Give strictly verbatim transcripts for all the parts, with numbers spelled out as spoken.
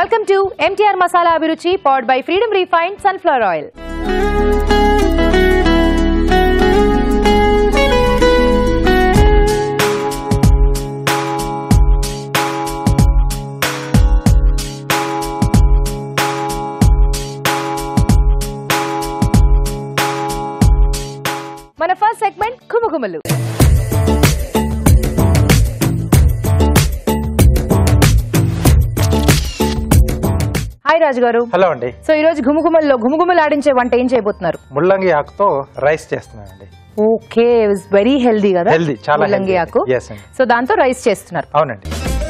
Welcome to M T R Masala Abhiruchi, powered by Freedom Refined Sunflower Oil. Mana first segment Khumukhumulu. Hi Raju గారు. Hello అండి. So ఈ రోజు ఘుమఘుమల్లో ఘుమఘుమలు ఆడించే వంట ఏం చేయబోతున్నారు? ముల్లంగి ఆకుతో రైస్ చేస్తున్నానండి. ఓకే, ఇట్స్ వెరీ హెల్దీ కదా? హెల్దీ, చాలా ముల్లంగి ఆకు. సో దాంతో రైస్ చేస్తున్నారు? అవునండి.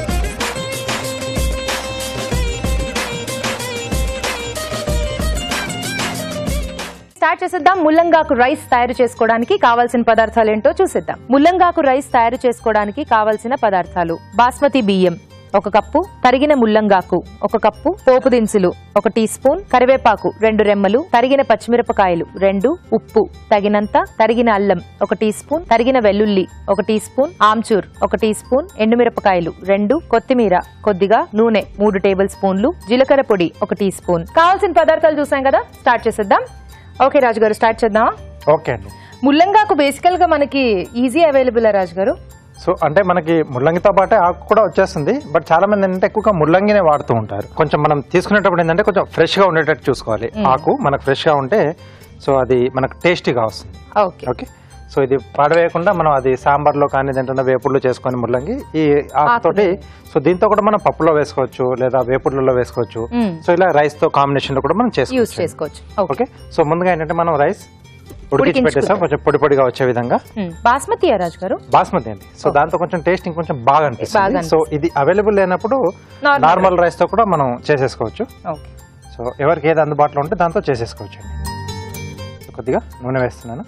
స్టార్ట్ చేసేద్దాం. ముల్లంగాకు రైస్ తయారు చేసుకోవడానికి కావాల్సిన పదార్థాలు ఏంటో చూసేద్దాం. ముల్లంగాకు రైస్ తయారు చేసుకోవడానికి కావాల్సిన పదార్థాలు: బాస్మతి బియ్యం ఒక కప్పు, తరిగిన ముల్లంగాకు ఒక కప్పు, పోపు దినుసులు ఒక టీ స్పూన్, కరివేపాకు రెండు రెమ్మలు, తరిగిన పచ్చిమిరపకాయలు రెండు, ఉప్పు తగినంత, తరిగిన అల్లం ఒక టీ స్పూన్, తరిగిన వెల్లుల్లి ఒక టీ స్పూన్, ఆమ్చూర్ ఒక టీ స్పూన్, ఎండుమిరపకాయలు రెండు, కొత్తిమీర కొద్దిగా, నూనె మూడు టేబుల్ స్పూన్లు, జీలకర్ర పొడి ఒక టీ స్పూన్. కావాల్సిన పదార్థాలు చూసాం కదా, స్టార్ట్ చేసేద్దాం. ఓకే రాజు గారు, స్టార్ట్ చేద్దామా? ఓకే అండి. ముల్లంగాకు బేసికల్ గా మనకి ఈజీ అవైలబుల్ రాజు గారు. సో అంటే మనకి ముల్లంగితో పాటే ఆకు కూడా వచ్చేస్తుంది, బట్ చాలా మంది ఏంటంటే ఎక్కువగా ముల్లంగినే వాడుతూ ఉంటారు. కొంచెం మనం తీసుకునేటప్పుడు ఏంటంటే కొంచెం ఫ్రెష్ గా ఉండేటట్టు చూసుకోవాలి. ఆకు మనకు ఫ్రెష్ గా ఉంటే సో అది మనకు టేస్టీగా వస్తుంది. ఓకే, సో ఇది పాడవేయకుండా మనం అది సాంబార్ లో కానీ ఏంటంటే వేపుడులో చేసుకొని ముల్లంగి ఈ ఆకుతోటి, సో దీంతో కూడా మనం పప్పులో వేసుకోవచ్చు లేదా వేపుడులలో వేసుకోవచ్చు. సో ఇలా రైస్ తో కాంబినేషన్ లో కూడా మనం చేసుకోవచ్చు. ఓకే, సో ముందుగా ఏంటంటే మనం రైస్ ఉడికించి పెట్టేస్తాం కొంచెం పొడి పొడిగా వచ్చే విధంగా. బాస్మతి రాజు గారు? బాస్మతి అండి. సో దాంతో కొంచెం టేస్ట్ ఇంకొంచెం బాగా అనిపిస్తుంది. సో ఇది అవైలబుల్ లేనప్పుడు నార్మల్ రైస్ తో కూడా మనం చేసేసుకోవచ్చు. సో ఎవరికి ఏది అందుబాటులో ఉంటే దాంతో చేసేసుకోవచ్చు అండి. కొద్దిగా నూనె వేస్తున్నాను.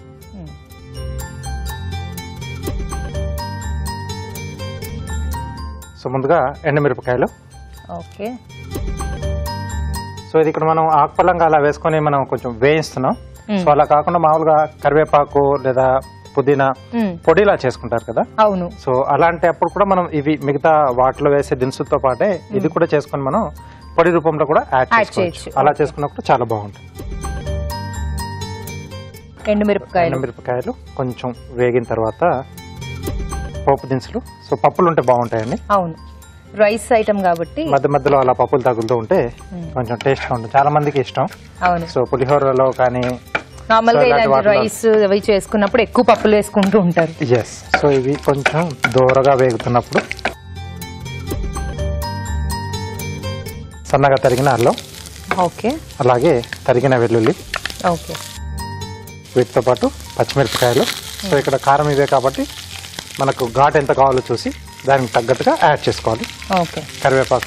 సో ముందుగా ఎండుమిరపకాయలు. ఓకే, సో ఇది ఇక్కడ మనం ఆకుపల్లంగా అలా వేసుకొని మనం కొంచెం వేయిస్తున్నాం. సో అలా కాకుండా మామూలుగా కరివేపాకు లేదా పుదీనా పొడిలా చేసుకుంటారు కదా. అవును. సో అలాంటి అప్పుడు కూడా మనం ఇవి మిగతా వాటిలో వేసే దినుసులతో పాటే ఇది కూడా చేసుకుని మనం పొడి రూపంలో కూడా యాడ్ చేసుకోవచ్చు. అలా చేసుకున్నప్పుడు చాలా బాగుంటుంది. ఎండుమిరపకాయలు ఎండుమిరపకాయలు కొంచెం వేగిన తర్వాత పోపు దినుసులు. సో పప్పులు ఉంటే బాగుంటాయండి. అవును, రైస్ ఐటమ్ కాబట్టి మధ్య మధ్యలో అలా పప్పులు తగులుతూ ఉంటే కొంచెం టేస్ట్ గా ఉంటుంది. చాలా మందికి ఇష్టం. అవును. సో పులిహోరలో కానీ నార్మల్ గా ఇలాంటి రైస్ అవి చేసుకున్నప్పుడు ఎక్కువ పప్పులు వేసుకుంటూ ఉంటారు. ఎస్. సో ఇవి కొంచెం దూరగా వేగుతున్నప్పుడు సన్నగా తరిగిన అల్లం, ఓకే, అలాగే తరిగిన వెల్లుల్లి, ఓకే, వీటితో పాటు పచ్చిమిరపకాయలు. సో ఇక్కడ కారం ఇవే కాబట్టి మనకు ఘాట్ ఎంత కావాలో చూసి దానికి తగ్గట్టుగా యాడ్ చేసుకోవాలి. ఓకే, కరివేపాకు.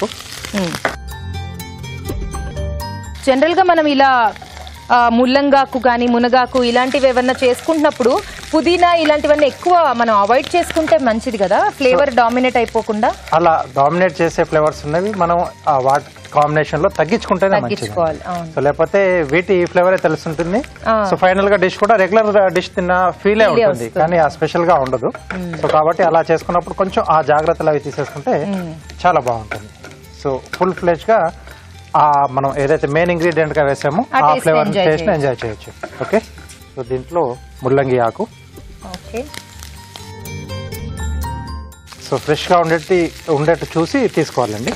జనరల్ గా మనం ఇలా ముల్లంగాకు కానీ మునగాకు ఇలాంటివి ఏమన్నా చేసుకుంటున్నప్పుడు పుదీనా ఇలాంటివన్నీ ఎక్కువ మనం అవాయిడ్ చేసుకుంటే మంచిది కదా, ఫ్లేవర్ డామినేట్ అయిపోకుండా. అలా డామినేట్ చేసే ఫ్లేవర్స్ ఉన్నవి మనం వాటి కాంబినేషన్ లో తగ్గించుకుంటేనే మంచిది. సో లేకపోతే వీటి ఫ్లేవరే తెలుస్తుంటుంది. సో ఫైనల్ గా డిష్ కూడా రెగ్యులర్ డిష్ తిన్న ఫీలే ఉంటుంది, కానీ ఆ స్పెషల్ గా ఉండదు. సో కాబట్టి అలా చేసుకున్నప్పుడు కొంచెం ఆ జాగ్రత్తలు అవి తీసేసుకుంటే చాలా బాగుంటుంది. సో ఫుల్ ఫ్లెజ్ గా ఆ మనం ఏదైతే మెయిన్ ఇంగ్రీడియంట్ గా వేసామో ఆ ఫ్లేవర్ టేస్ట్ ఎంజాయ్ చేయొచ్చు. ఓకే, సో దీంట్లో ముల్లంగి ఆకు. ఓకే, సో ఫ్రెష్ గా ఉండేటి ఉండేట్టు చూసి తీసుకోవాలండి.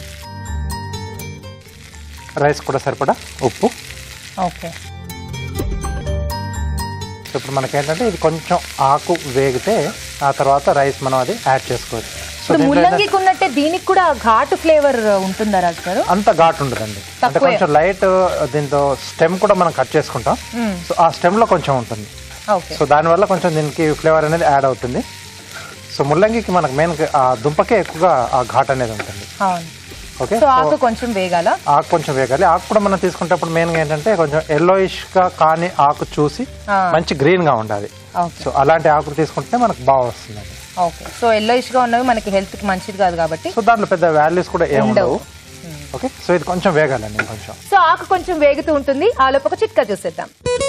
రైస్ కూడా సరిపడా ఉప్పు. ఓకే, సో ఇప్పుడు మనకేంటంటే ఇది కొంచెం ఆకు వేగితే ఆ తర్వాత రైస్ మనం అది యాడ్ చేసుకోవచ్చు. ముల్లంగికి ఉన్నట్టే దీనికి కూడా ఘాటు ఫ్లేవర్ ఉంటుందా రాజు గారు? అంత ఘాటు ఉండదండి, అంటే కొంచెం లైట్. దీంతో స్టెమ్ కూడా మనం కట్ చేసుకుంటాం. సో ఆ స్టెమ్ లో కొంచెం ఉంటుంది. సో దానివల్ల కొంచెం దీనికి ఫ్లేవర్ అనేది యాడ్ అవుతుంది. సో ముల్లంగికి మనకు మెయిన్ ఆ దుంపకే ఎక్కువగా ఆ ఘాట్ అనేది ఉంటుంది. ఓకే, ఆకు కొంచెం వేగాల. ఆకు కొంచెం వేగాలి. ఆకు కూడా మనం తీసుకునేటప్పుడు మెయిన్ గా ఏంటంటే కొంచెం ఎల్లోయిష్ గా కానీ ఆకు చూసి మంచి గ్రీన్ గా ఉండాలి. సో అలాంటి ఆకులు తీసుకుంటే మనకు బాగా వస్తుంది. ఓకే, సో ఎల్లోయిష్ గా ఉన్నవి మనకి హెల్త్ కి మంచిది కాదు కాబట్టి సో దాంట్లో పెద్ద వాల్యూస్ కూడా ఏమి ఉండవు. ఓకే, సో ఇది కొంచెం వేగాలండి కొంచెం. సో ఆకు కొంచెం వేగుతూ ఉంటుంది. ఆ లోపు ఒక చిట్కా చూసేద్దాం.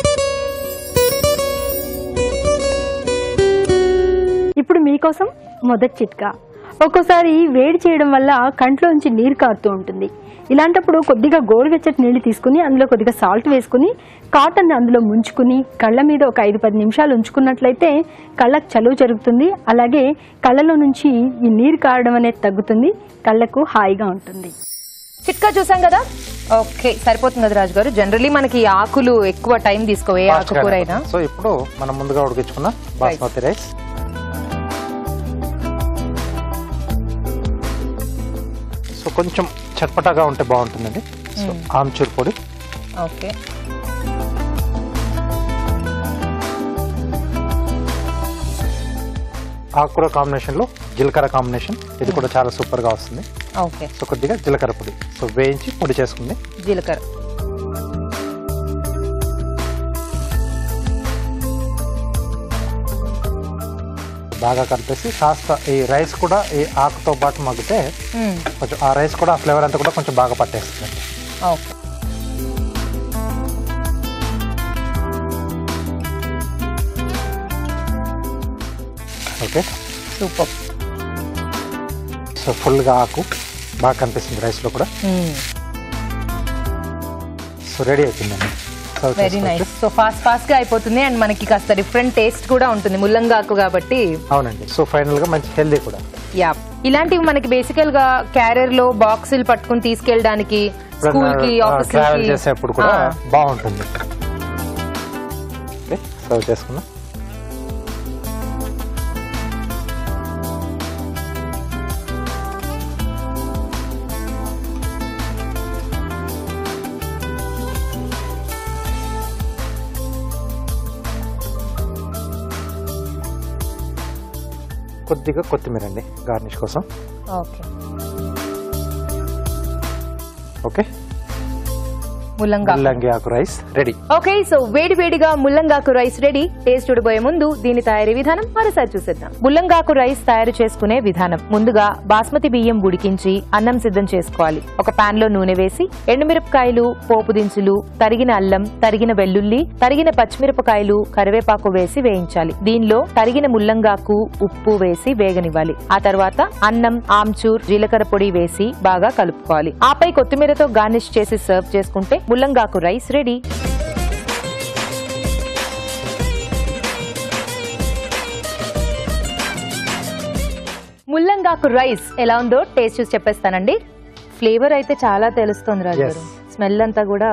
ఇప్పుడు మీకోసం మొదటి చిట్కా. ఒక్కోసారి వేడి చేయడం వల్ల కంట్లోంచి నీరు కారుతూ ఉంటుంది. ఇలాంటప్పుడు కొద్దిగా గోరువెచ్చటి నీళ్లు తీసుకుని అందులో కొద్దిగా సాల్ట్ వేసుకుని కాటన్ అందులో ముంచుకుని కళ్ళ మీద ఒక ఐదు పది నిమిషాలు ఉంచుకున్నట్లయితే కళ్ళకు చలువ జరుగుతుంది. అలాగే కళ్ళలో నుంచి ఈ నీరు కారడం అనేది తగ్గుతుంది, కళ్ళకు హాయిగా ఉంటుంది. చిట్కా చూసాం కదా, ఓకే సరిపోతుంది కదా రాజు గారు. జనరల్లీ మనకి ఆకులు ఎక్కువ టైం తీసుకో ఏ ఆకుకూర అయినా. సో ఇప్పుడు మనం ముందుగా ఉడికించుకున్న బాస్మతి రైస్, సో కొంచెం చట్పటాగా ఉంటే బాగుంటుందండి. సో ఆమ్చూర్ పొడి, ఓకే ఆకుకూర కాంబినేషన్ లో జీలకర్ర కాంబినేషన్, ఇది కూడా చాలా సూపర్ గా వస్తుంది. ఓకే సో కొద్దిగా జీలకర్ర పొడి, సో వేయించి పొడి చేసుకుంది జీలకర్ర. బాగా కలిపేసి కాస్త ఈ రైస్ కూడా ఈ ఆకుతో పాటు మగ్గితే కొంచెం ఆ రైస్ కూడా ఆ ఫ్లేవర్ అంతా కూడా కొంచెం బాగా పట్టేస్తుంది. Okay okay super. సో ఫుల్గా ఆకు బాగా కనిపిస్తుంది రైస్లో కూడా. సో రెడీ అయిపోయిందండి. Very nice. So fast fast గా అయిపోతుంది అండ్ మనకి కాస్త డిఫరెంట్ టేస్ట్ కూడా ఉంటుంది ముల్లంగాకు కాబట్టి. అవునండి. సో ఫైనల్ గా మంచి హెల్దీ కూడా. యా, ఇలాంటివి మనకి బేసికల్ గా క్యారియర్ లో బాక్సులు పట్టుకుని తీసుకెళ్ళడానికి స్కూల్ కి ఆఫీస్ ట్రావెల్ చేసేప్పుడు కూడా బాగుంటుంది. సర్వ్ చేసుకున్నా. కొద్దిగా కొత్తిమీర అండి గార్నిష్ కోసం. ఓకే ఓకే ముల్లంగా ముల్లంగి ఆకు రైస్ రెడీ. ఓకే, సో వేడి వేడిగా ముల్లంగాకు రైస్ రెడీ. టేస్ట్ చూడబోయే ముందు దీని తయారీ విధానం మరోసారి చూసేద్దాం. ముల్లంగాకు రైస్ తయారు చేసుకునే విధానం. ముందుగా బాస్మతి బియ్యం ఉడికించి అన్నం సిద్ధం చేసుకోవాలి. ఒక పాన్ లో నూనె వేసి ఎండుమిరపకాయలు, పోపు దినుసులు, తరిగిన అల్లం, తరిగిన వెల్లుల్లి, తరిగిన పచ్చిమిరపకాయలు, కరివేపాకు వేసి వేయించాలి. దీనిలో తరిగిన ముల్లంగాకు, ఉప్పు వేసి వేగనివ్వాలి. ఆ తర్వాత అన్నం, ఆమ్చూర్, జీలకర్ర పొడి వేసి బాగా కలుపుకోవాలి. ఆపై కొత్తిమీరతో గార్నిష్ చేసి సర్వ్ చేసుకుంటే ముల్లంగాకు రైస్ రెడీ. ముల్లంగాకు రైస్ ఎలా ఉందో టేస్ట్ చూసి చెప్పేస్తానండి. ఫ్లేవర్ అయితే చాలా తెలుస్తుంది రాజు గారు. స్మెల్ అంతా కూడా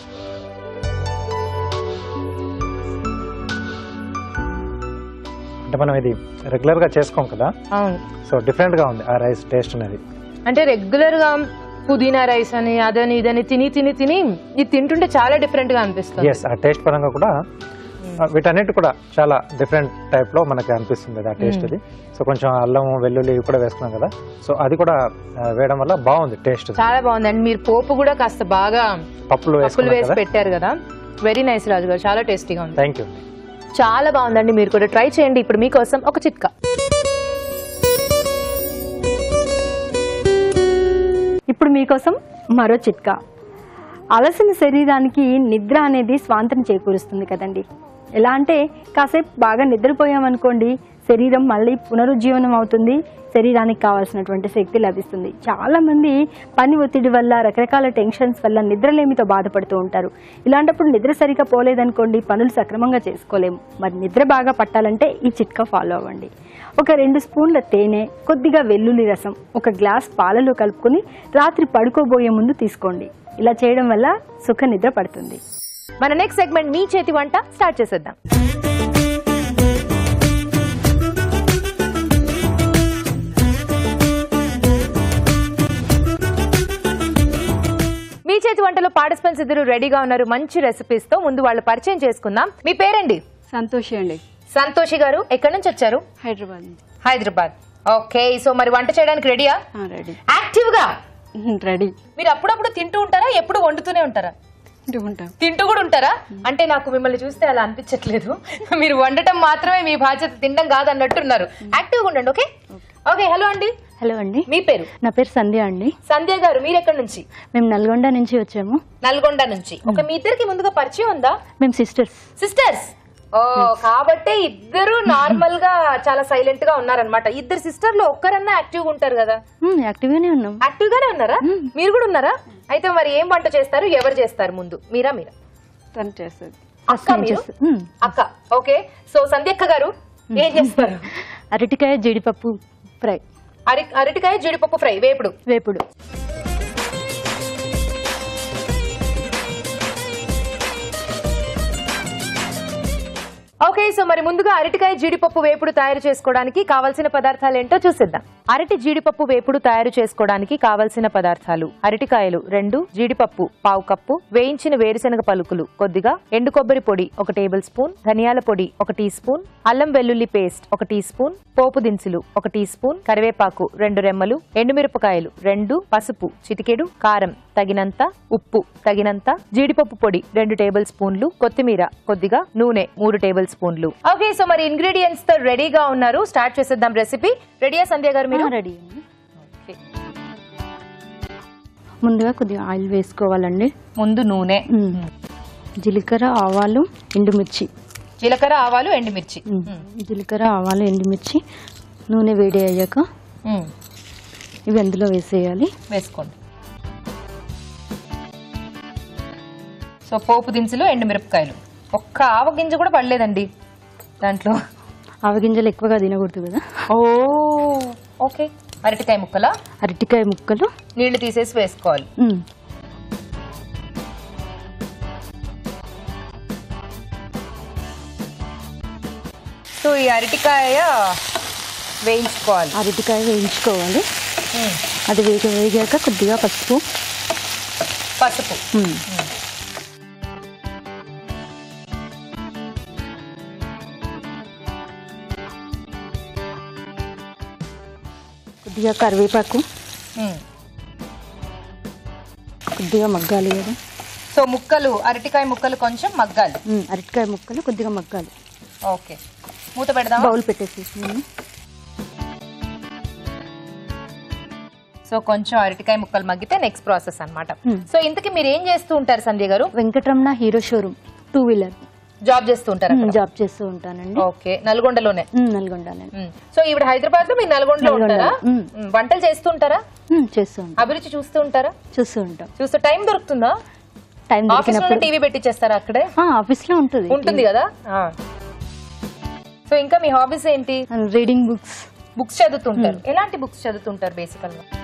అంటే మనం ఇది రెగ్యులర్ గా చేసుకోం కదా. అవును. సో డిఫరెంట్ గా ఉంది ఆ రైస్ టేస్ట్ అనేది. అంటే రెగ్యులర్ గా పుదీనా రైస్ అని అదని ఇదని తిని తిని తిని ఇది తింటుంటే చాలా డిఫరెంట్ గా అనిపిస్తుంది. ఎస్, ఆ టేస్ట్ పరంగా కూడా వీటన్నిటి కూడా చాలా డిఫరెంట్ టైప్ లో మనకి అనిపిస్తుంది ఆ టేస్ట్ అది. సో కొంచెం అల్లం, వెల్లుల్లి కూడా వేసుకున్నాం కదా, సో అది కూడా వేయడం వల్ల బాగుంది టేస్ట్. చాలా బాగుంది. అండ్ మీరు పోపు కూడా కాస్త బాగా పప్పులు వేసి పెట్టారు కదా. వెరీ నైస్ రాజు గారు, చాలా టేస్టీగా ఉంది. Thank you. చాలా బాగుందండి, మీరు కూడా ట్రై చేయండి. ఇప్పుడు మీకోసం ఒక చిట్కా. ఇప్పుడు మీకోసం మరో చిట్కా. అలసిన శరీరానికి నిద్ర అనేది స్వాంతన చేకూరుస్తుంది కదండి. ఎలా అంటే కాసేపు బాగా నిద్రపోయామనుకోండి, శరీరం మళ్ళీ పునరుజ్జీవనం అవుతుంది, శరీరానికి కావాల్సినటువంటి శక్తి లభిస్తుంది. చాలా మంది పని ఒత్తిడి వల్ల, రకరకాల టెన్షన్స్ వల్ల నిద్రలేమితో బాధపడుతూ ఉంటారు. ఇలాంటప్పుడు నిద్ర సరిగా పోలేదనుకోండి, పనులు సక్రమంగా చేసుకోలేము. మరి నిద్ర బాగా పట్టాలంటే ఈ చిట్కా ఫాలో అవ్వండి. ఒక రెండు స్పూన్ల తేనె, కొద్దిగా వెల్లుల్లి రసం ఒక గ్లాస్ పాలలో కలుపుకొని రాత్రి పడుకోబోయే ముందు తీసుకోండి. ఇలా చేయడం వల్ల సుఖ నిద్ర పడుతుంది. మన నెక్స్ట్ సెగ్మెంట్ మీ చేతి వంట స్టార్ట్ చేసేద్దాం. మీ చేతి వంటలో పార్టిసిపెంట్స్ ఇద్దరు రెడీగా ఉన్నారు మంచి రెసిపీస్ తో. ముందు వాళ్ళు పరిచయం చేసుకుందాం. మీ పేరండి? సంతోషి అండి. సంతోషి గారు, ఎక్కడి నుంచి వచ్చారు? హైదరాబాద్. హైదరాబాద్. ఓకే, సో మరి వంట చేయడానికి రెడీయా? రెడీ. యాక్టివ్ గా రెడీ. మీరు అప్పుడప్పుడు తింటూ ఉంటారా, ఎప్పుడు వండుతూనే ఉంటారా? ఉంటాం. తింటూ కూడా ఉంటారా? అంటే నాకు మిమ్మల్ని చూస్తే అలా అనిపించట్లేదు. మీరు వండటం మాత్రమే మీ బాధ్యత, తినడం కాదు అన్నట్టున్నారు. యాక్టివ్ గా ఉండండి. ఓకే ఓకే హలో అండి. హలో అండి. మీ పేరు? నా పేరు సంధ్య అండి. సంధ్య గారు, మీరు ఎక్కడి నుంచి? మేము నల్గొండ నుంచి వచ్చాము. నల్గొండ నుంచి. ఓకే, మీ ఇద్దరికి ముందుగా పరిచయం ఉందా? మేము సిస్టర్స్. సిస్టర్స్. ఓ, కాబట్టి ఇద్దరు నార్మల్ గా చాలా సైలెంట్ గా ఉన్నారనమాట. ఇద్దరు సిస్టర్ లో ఒక్కరన్నా యాక్టివ్ గా ఉంటారు కదా. యాక్టివ్ గానే ఉన్నాం. యాక్టివ్ గానే ఉన్నారా? మీరు కూడా ఉన్నారా అయితే మరి ఏం వంట చేస్తారు, ఎవరు చేస్తారు ముందు, మీరా మీరా? తను చేస్తుంది. అక్క మీరు? అక్క. ఓకే, సో సంధ్యక్క గారు ఏం చేస్తారు? అరటికాయ జీడిపప్పు ఫ్రై. అరి అరటికాయ జీడిపప్పు ఫ్రై, వేపుడు. వేపుడు. ఓకే, సో మరి ముందుగా అరటికాయ జీడిపప్పు వేపుడు తయారు చేసుకోవడానికి కావాల్సిన పదార్థాలు ఏంటో చూసిద్దాం. అరటి జీడిపప్పు వేపుడు తయారు చేసుకోవడానికి కావలసిన పదార్థాలు: అరటికాయలు రెండు, జీడిపప్పు పావు కప్పు, వేయించిన వేరుశనగ పలుకులు కొద్దిగా, ఎండు కొబ్బరి పొడి ఒక టేబుల్ స్పూన్, ధనియాల పొడి ఒక టీ స్పూన్, అల్లం వెల్లుల్లి పేస్ట్ ఒక టీ స్పూన్, పోపు దినుసులు ఒక టీ స్పూన్, కరివేపాకు రెండు రెమ్మలు, ఎండుమిరపకాయలు రెండు, పసుపు చిటికెడు, కారం తగినంత, ఉప్పు తగినంత, జీడిపప్పు పొడి రెండు టేబుల్ స్పూన్లు, కొత్తిమీర కొద్దిగా, నూనె మూడు టేబుల్ స్పూన్లు. ఓకే, సో మరి ఇంగ్రీడియంట్స్ తో రెడీగా ఉన్నారు, స్టార్ట్ చేసేద్దాం రెసిపీ. రెడీయా సంధ్య గారు? మీరు రెడీ. ముందుగా కొద్దిగా ఆయిల్ వేసుకోవాలండి. ముందు నూనె, జీలకర్ర ఆవాలు ఎండుమిర్చి. జీలకర్ర ఆవాలు ఎండుమిర్చి. జీలకర్ర ఆవాలు ఎండుమిర్చి నూనె వేడి అయ్యాక ఇవి అందులో వేసేయాలి. వేసుకోండి. సో పోపు దినుసులు, ఎండుమిరపకాయలు. ఒక్క ఆవగింజ కూడా పడలేదండి దాంట్లో. ఆవగింజలు ఎక్కువగా తినకూడదు కదా. ఓ ఓకే. అరటికాయ ముక్కల అరటికాయ ముక్కలు నీళ్లు తీసేసి వేసుకోవాలి. సో ఈ అరటికాయ వేయించుకోవాలి. అరటికాయ వేయించుకోవాలి. అది వేగ వేగాక కొద్దిగా పసుపు పసుపు కొద్దిగా కరివేపాకు కొద్దిగా మగ్గాలి కదా. సో ముక్కలు, అరటికాయ ముక్కలు కొంచెం మగ్గాలి. అరటికాయ ముక్కలు కొద్దిగా మగ్గాలి. ఓకే, మూత పెడదాం. బౌల్ పెట్టేసి. సో కొంచెం అరటికాయ ముక్కలు మగ్గితే నెక్స్ట్ ప్రాసెస్ అన్నమాట. సో ఇంతకీ మీరు ఏం చేస్తూ ఉంటారు సంధ్య గారు? Venkataramana Hero showroom two wheeler job చేస్తూ ఉంటారు? జాబ్ చేస్తూ ఉంటానండి. ఓకే, నల్గొండలోనే? నల్గొండలోనే. సో ఈవిడ హైదరాబాద్ లో, మీరు నల్గొండలో ఉంటారా? వంటలు చేస్తూ ఉంటారా? చేస్తూ ఉంటాం. అభిరుచి చూస్తూ ఉంటారా? చూస్తూ ఉంటాం. చూస్తూ టైం దొరుకుతుందా? టైం దొరికినప్పుడు టీవీ పెట్టించేస్తారా అక్కడే? ఆఫీస్ లో ఉంటుంది ఉంటుంది కదా. సో ఇంకా మీ హాబీస్ ఏంటి? Reading books. బుక్స్ చదువుతుంటారు. ఎలాంటి బుక్స్ చదువుతుంటారు బేసికల్ గా?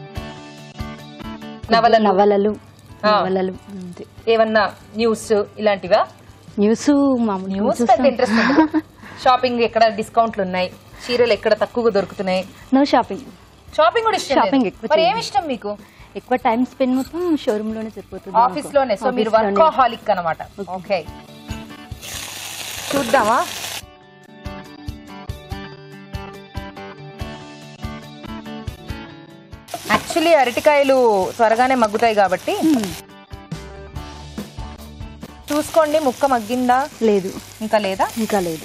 నవలలు నవలలు నవలలు ఏమన్నా న్యూస్ ఇలాంటివా? న్యూస్ న్యూస్ పెద్ద ఇంట్రెస్ట్ ఉంటుంది. షాపింగ్ ఎక్కడ డిస్కౌంట్లు ఉన్నాయి, చీరలు ఎక్కడ తక్కువగా దొరుకుతున్నాయి? No shopping. షాపింగ్ కూడా ఇష్టం? షాపింగ్ ఎక్కువ. మరి ఏమి ఇష్టం మీకు? ఎక్కువ టైం స్పెండ్ మొత్తం షోరూమ్ లోనే సరిపోతుంది. ఆఫీస్ లోనే. సో మీరు వర్కాహాలిక్ అన్నమాట. ఓకే, చూద్దామా? యాక్చువల్లీ అరటికాయలు త్వరగానే మగ్గుతాయి కాబట్టి చూసుకోండి. ముక్క మగ్గిందా? లేదు, ఇంకా లేదా? ఇంకా లేదు.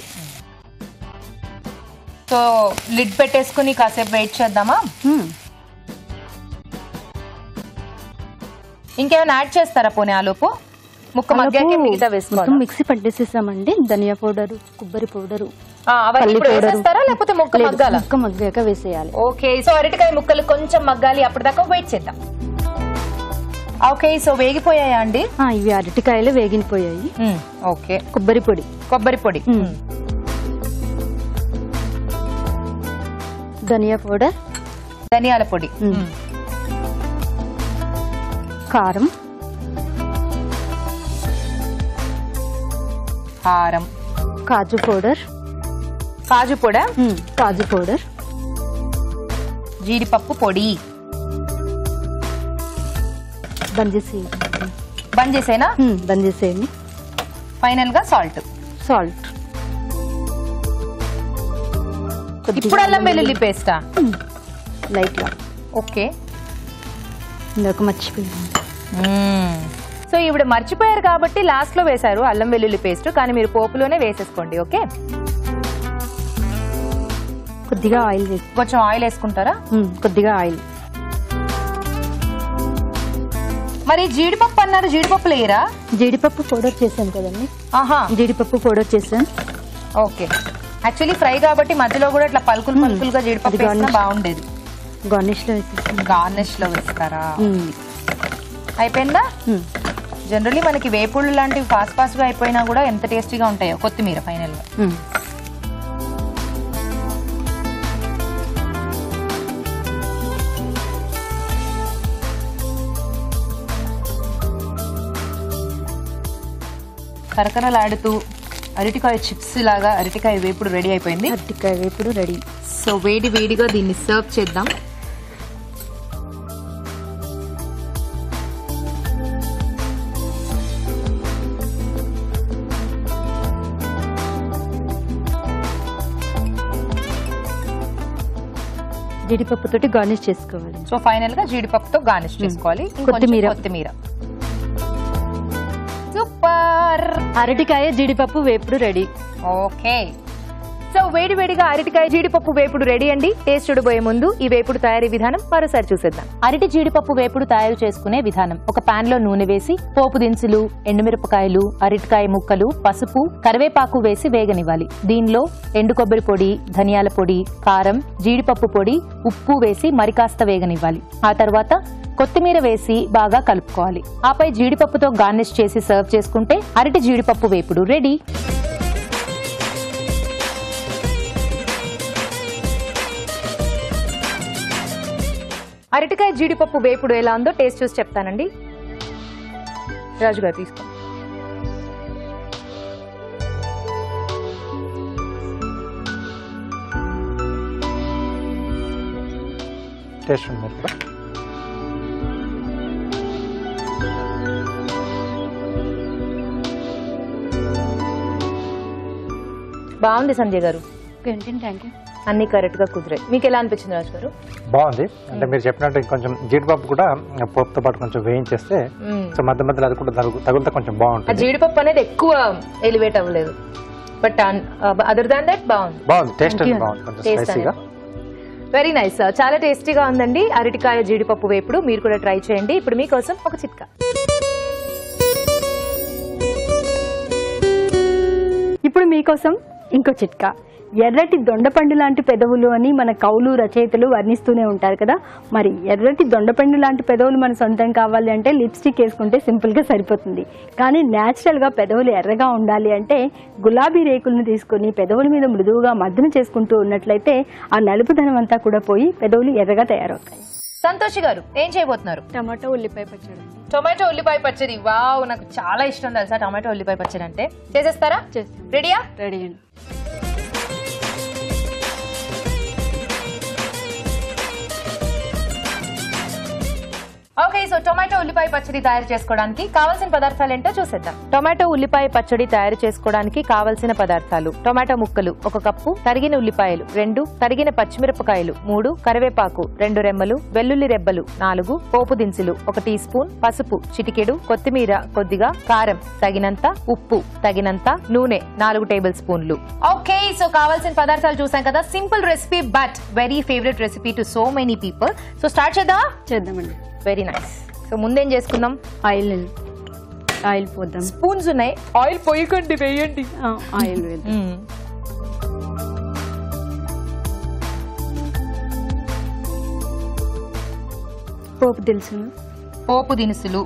సో లిడ్ పెట్టేసుకుని కాసేపు వెయిట్ చేద్దామా? ఇంకేమైనా యాడ్ చేస్తారా పోనీ ఆలోపు? ముక్క మగ్గాక మిగతా వేసుకోవాలి. మిక్సీ పట్టేసేసామండి. ధనియా పౌడర్, కొబ్బరి పౌడర్, పల్లి పౌడర్. లేకపోతే ముక్క మగ్గాల? ముక్క మగ్గాక వేసేయాలి. ఓకే, సో అరటికాయ ముక్కలు కొంచెం మగ్గాలి, అప్పటిదాకా వెయిట్ చేద్దాం. ఓకే, సో వేగిపోయాయా అండి? ఇవి అరటికాయలు వేగిపోయాయి. ఓకే, కొబ్బరి పొడి. కొబ్బరి పొడి, ధనియా పౌడర్, ధనియాల పొడి, కారం, కారం, కాజు పౌడర్. కాజు పొడి, కాజు పౌడర్, జీడిపప్పు పొడి. బంద్ చేసి బంద్ చేసేనా? బంద్ చేసేయండి. ఫైనల్ గా సాల్ట్. సాల్ట్. ఇప్పుడు అల్లం వెల్లుల్లి పేస్టా? లైట్ గా. ఓకే, ఇందాక మర్చిపోయాను. సో ఇప్పుడు మర్చిపోయారు కాబట్టి లాస్ట్ లో వేశారు అల్లం వెల్లుల్లి పేస్ట్, కానీ మీరు పోపులోనే వేసేసుకోండి. ఓకే, కొద్దిగా ఆయిల్ వేసి. కొంచెం ఆయిల్ వేసుకుంటారా? కొద్దిగా ఆయిల్. మరి జీడిపప్పు అన్నారు, జీడిపప్పు లేరా? జీడిపప్పు పౌడర్ చేసాను కదండి. ఆహా, జీడిపప్పు పౌడర్ చేసాను. ఓకే, యాక్చువల్లీ ఫ్రై కాబట్టి మధ్యలో కూడా ఇట్లా పలుకులు పలుకులుగా జీడిపప్పు వేసినా బాగుండేది. గార్నిష్ లో వేసేసాను. గార్నిష్ లో వేస్తారా? అయిపోయిందా? జనరల్లీ మనకి వేపుళ్ళు లాంటివి ఫాస్ట్ ఫాస్ట్ గా అయిపోయినా కూడా ఎంత టేస్టీగా ఉంటాయో. కొత్తిమీర ఫైనల్ గా. కరకరలాడుతూ అరటికాయ చిప్స్ లాగా అరటికాయ వేపుడు రెడీ అయిపోయింది. అరటికాయ వేపుడు రెడీ. సో వేడి వేడిగా దీన్ని సర్వ్ చేద్దాం. జీడిపప్పుతోటి గార్నిష్ చేసుకోవాలి. సో ఫైనల్ గా జీడిపప్పుతో గార్నిష్ చేసుకోవాలి. కొత్తిమీర. కొత్తిమీర. సూపర్. అరటికాయ జీడిపప్పు వేపుడు రెడీ. ఓకే. సో వేడి వేడిగా అరటికాయ జీడిపప్పు వేపుడు రెడీ అండి. టేస్ట్ చూడబోయే ముందు ఈ వేపుడు తయారీ విధానం మరోసారి చూసేద్దాం. అరటి జీడిపప్పు వేపుడు తయారు చేసుకునే విధానం. ఒక పాన్ లో నూనె వేసి పోపు దినుసులు, ఎండుమిరపకాయలు, అరటికాయ ముక్కలు, పసుపు, కరివేపాకు వేసి వేగనివ్వాలి. దీనిలో ఎండు కొబ్బరి పొడి, ధనియాల పొడి, కారం, జీడిపప్పు పొడి, ఉప్పు వేసి మరికాస్త వేగనివ్వాలి. ఆ తర్వాత కొత్తిమీర వేసి బాగా కలుపుకోవాలి. ఆపై జీడిపప్పుతో గార్నిష్ చేసి సర్వ్ చేసుకుంటే అరటి జీడిపప్పు వేపుడు రెడీ. అరటికాయ జీడిపప్పు వేపుడు ఎలా ఉందో టేస్ట్ చూసి చెప్తానండి. రాజు గారు తీసుకో. టేస్ట్ ఉంది కూడా. బాగుంది సంజయ్ గారు. Thank you. అన్ని కరెక్ట్ గా కుదిరాయి. మీకు ఎలా అనిపించింది రాజు గారు? బాగుంది. అంటే మీరు చెప్పినట్టు కొంచెం జీడిపప్పు కూడా పోపుతో పాటు కొంచెం వేయించేస్తే సో మధ్య మధ్యలో అది కూడా తగులుతా కొంచెం బాగుంటుంది. జీడిపప్పు అనేది ఎక్కువ ఎలివేట్ అవ్వలేదు, బట్ అదర్ దాన్ దట్ బాగుంది. బాగుంది. టేస్ట్ అనేది బాగుంది. కొంచెం స్పైసీగా. Very nice. చాలా టేస్టీగా ఉందండి అరటికాయ జీడిపప్పు వేపుడు. మీరు కూడా ట్రై చేయండి. ఇప్పుడు మీకోసం ఒక చిట్కా. ఇప్పుడు మీకోసం ఇంకో చిట్కా. ఎర్రటి దొండపండు లాంటి పెదవులు అని మన కవులు రచయితలు వర్ణిస్తూనే ఉంటారు కదా. మరి ఎర్రటి దొండపండు లాంటి పెదవులు మన సొంతం కావాలి అంటే లిప్స్టిక్ వేసుకుంటే సింపుల్గా సరిపోతుంది. కానీ న్యాచురల్గా పెదవులు ఎర్రగా ఉండాలి అంటే గులాబీ రేకులను తీసుకొని పెదవుల మీద మృదువుగా మర్దన చేసుకుంటూ ఉన్నట్లయితే ఆ నలుపుదనం అంతా కూడా పోయి పెదవులు ఎర్రగా తయారవుతాయి. సంతోషి గారు ఏం చేయబోతున్నారు? టమాటో ఉల్లిపాయ పచ్చడి. టొమాటో ఉల్లిపాయ పచ్చడి. వావ్, నాకు చాలా ఇష్టం తెలుసా టొమాటో ఉల్లిపాయ పచ్చడి అంటే. చేసేస్తారా? రెడీయా? రెడీ అండి. ఓకే, సో టొమాటో ఉల్లిపాయ పచ్చడి తయారు చేసుకోవడానికి కావాల్సిన పదార్థాలు ఏంటో చూసేద్దాం. టొమాటో ఉల్లిపాయ పచ్చడి తయారు చేసుకోవడానికి కావలసిన పదార్థాలు: టొమాటో ముక్కలు ఒక కప్పు, తరిగిన ఉల్లిపాయలు రెండు, తరిగిన పచ్చిమిరపకాయలు మూడు, కరివేపాకు రెండు రెమ్మలు, వెల్లుల్లి రెబ్బలు నాలుగు, పోపు దినుసులు ఒక టీ స్పూన్, పసుపు చిటికెడు, కొత్తిమీర కొద్దిగా, కారం తగినంత, ఉప్పు తగినంత, నూనె నాలుగు టేబుల్ స్పూన్లు. ఓకే, సో కావాల్సిన పదార్థాలు చూసాం కదా. Simple recipe but very favourite recipe to so many people. So start చేద్దామా? చేద్దామండి. Very nice. సో ముందేం చేసుకుందాం? ఆయిల్ ఆయిల్ పోద్దాం. స్పూన్స్ ఉన్నాయి, ఆయిల్ పోయకండి, వేయండి. ఆయిల్ వేద్దాం. పోపు దినుసులు పోపు దినుసులు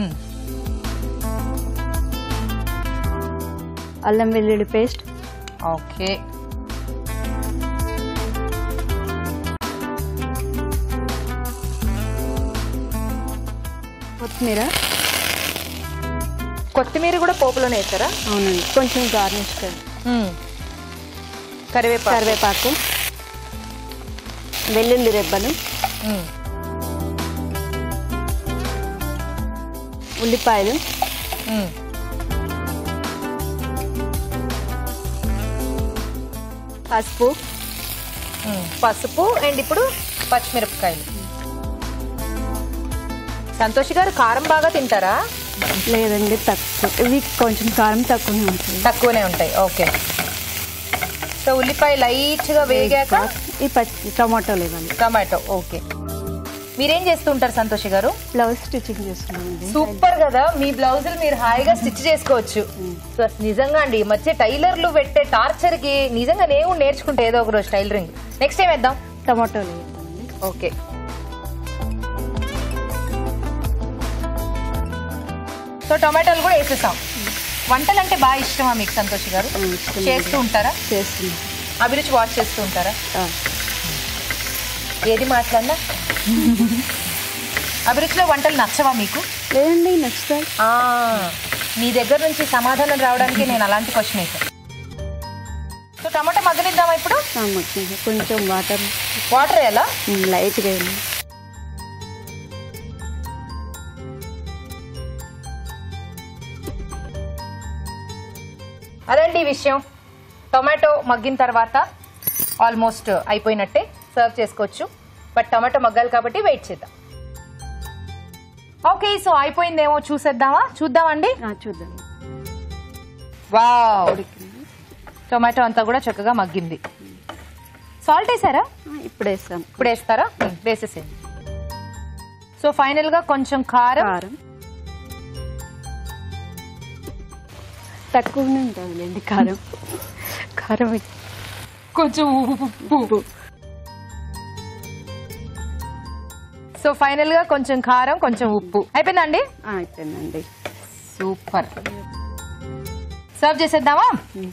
అల్లం వెల్లుల్లి పేస్ట్. ఓకే, కొత్తిమీర. కొత్తిమీర కూడా పోపులోనే వేస్తారా? అవునండి, కొంచెం గార్నిష్. కరివేపాకు కరివేపాకు వెల్లుల్లి రెబ్బలు, ఉల్లిపాయలు, పసుపు పసుపు అండ్ ఇప్పుడు పచ్చిమిరపకాయలు. సంతోష్ గారు కారం బాగా తింటారా? లేదండి, తక్కువ. ఇవి కొంచెం కారం తక్కువనే ఉంటుంది. తక్కువనే ఉంటాయి. ఓకే, సో ఉల్లిపాయ లైట్ గా వేగాక ఈ పచ్చి టమాటోలు ఇవ్వండి. టమాటో. ఓకే, మీరేం చేస్తుంటారు సంతోష్ గారు? బ్లౌజ్ స్టిచ్చింగ్ చేస్తున్నామండి. సూపర్ కదా, మీ బ్లౌజులు మీరు హాయిగా స్టిచ్ చేసుకోవచ్చు. సో నిజంగా అండి, ఈ మధ్య టైలర్లు పెట్టే టార్చర్ కి నిజంగా నేను నేర్చుకుంటే ఏదో ఒక రోజు టైలరింగ్. నెక్స్ట్ ఏం వేద్దాం? టమాటోలు వేద్దామండి. ఓకే, సో టొమాటోలు కూడా వేసేసాం. వంటలు అంటే బాగా ఇష్టమా మీకు సంతోష్ గారు? చేస్తూ ఉంటారా? చేస్తున్నా. అభిరుచి వాచ్ చేస్తూ ఉంటారా? ఏది మాట్లాడినా అభిరుచిలో వంటలు నచ్చవా మీకు? లేదండి, నచ్చుతాయి. మీ దగ్గర నుంచి సమాధానం రావడానికి నేను అలాంటి క్వశ్చన్ వేసాను. సో టమాటా మగ్గనిద్దామా ఇప్పుడు? కొంచెం వాటర్ వాటర్ ఎలా లైట్గా. అదండి ఈ విషయం. టొమాటో మగ్గిన తర్వాత ఆల్మోస్ట్ అయిపోయినట్టే, సర్వ్ చేసుకోవచ్చు. బట్ టొమాటో మగ్గాలి కాబట్టి వెయిట్ చేద్దాం. ఓకే, సో అయిపోయిందేమో చూసేద్దామా? చూద్దామండి, చూద్దాం. వావ్, టొమాటో అంతా కూడా చక్కగా మగ్గింది. సాల్ట్ వేసారా? ఇప్పుడు వేస్తాం. ఇప్పుడు వేస్తారా? వేసేసేయండి. సో ఫైనల్ గా కొంచెం కారం. కారం తక్కువనే ఉంటుందిలేండి. కారం కారం కొంచెం ఉప్పు. సో ఫైనల్ గా కొంచెం కారం, కొంచెం ఉప్పు. అయిపోయిందండి? అయిపోయిందండి. సూపర్. సర్వ్ చేసేద్దామా?